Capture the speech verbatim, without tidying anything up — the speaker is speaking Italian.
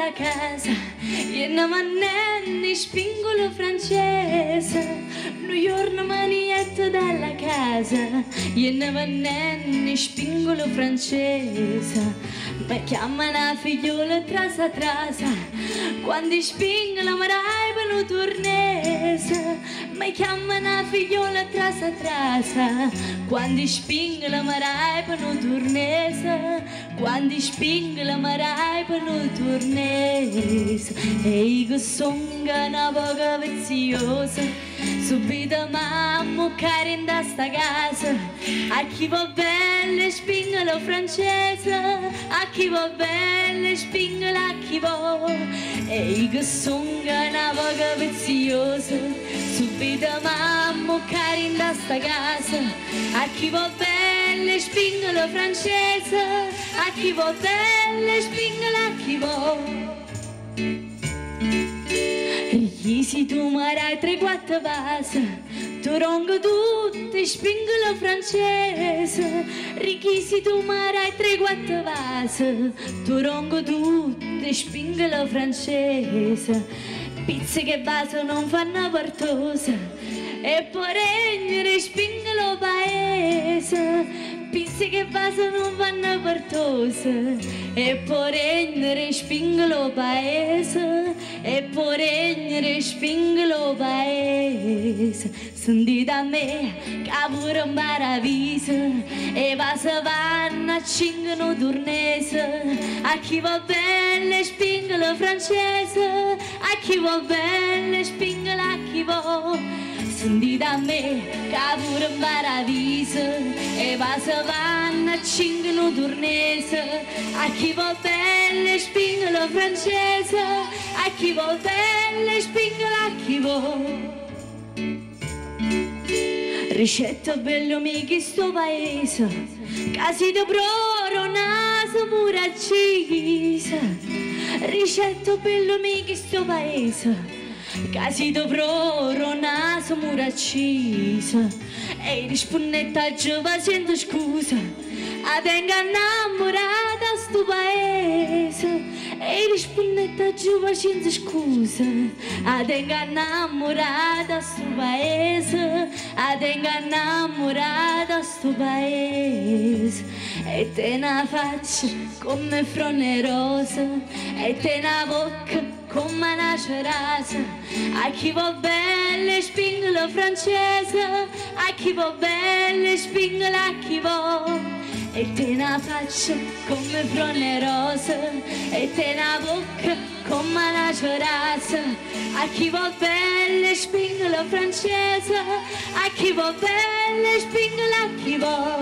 dalla casa, e una mannenni spingolo francese. New York manietto dalla casa, e una mannenni spingolo francese. Mi chiama una figliola trasa trasa, quando spingola marai per un turnese. Mi chiama una figliola trasa trasa, quando spingola marai per un turnese. Quando spingola marai per un turnese. E io sono una poca viziosa, subito mamma cari in sta casa. A chi va bene spingola francese, a chi va bene spingola a chi va. E io sono una poca viziosa, subito mamma cari in sta casa. A chi va bene spingola francese, a chi va bene spingola a chi va. Richiesi tu marai tre quattro vasi, tu rongo tutte spingola francese. Richiesi tu marai tre quattro vasi, tu rongo tutte spingola francese. Pizze che vaso non fanno portosa, e poi regnere spingola paese. Pizze che vaso non fanno portose, e poi regnere spingolo paese, e poi regnere spingolo paese. Senti da me che pure un paradiso, e vaso vanno a cingono turnese. A chi va bene spingolo francese, a chi va bene spingolo a chi va. Senti da me che pure un paradiso, e vaso vanno a cingono turnese. A chi va bene spingola francese, a chi va bene spingola a chi va. Ricetta bello mica sto paese, casi di proro naso pure accisa. Ricetta bello mica sto paese, casi di proro naso pure accisa. E rispondetta giù facendo scusa, a tengo innamorata a sto paese. E rispondetta giù facendo scusa, a tengo innamorata a sto paese. A tengo innamorata a sto paese. E te una faccia come fronne rosa, e te una bocca come una cerasa. A chi va bene spingola francese, a chi va bene spingola a chi va. E te una faccia come fronne rosa, e te una bocca come una cerasa. A chi va bene spingola francese, a chi va bene spingola a chi va.